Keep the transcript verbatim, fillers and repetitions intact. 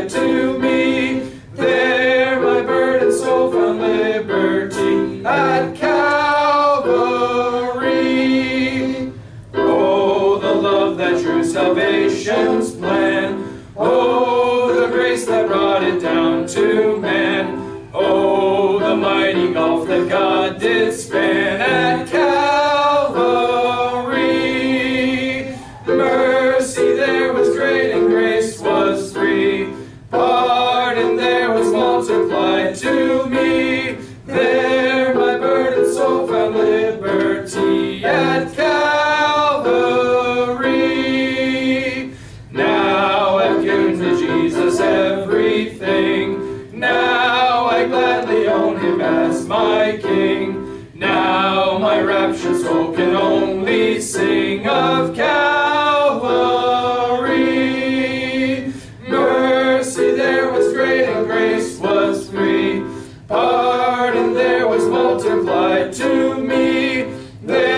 to me. There my burdened soul found liberty at Calvary. Oh, the love that drew salvation's plan. Oh, the grace that brought it down to man. Oh, the mighty gulf that God did span at Calvary. Mercy there was great and grace was free. Pardon there was multiplied to me. There my burdened soul found liberty at Calvary. Now I've given to Jesus everything. Now I gladly own him as my King. Now my raptured soul can only sing of Calvary. Mercy there was great and grace was free. Pardon there was multiplied to me. There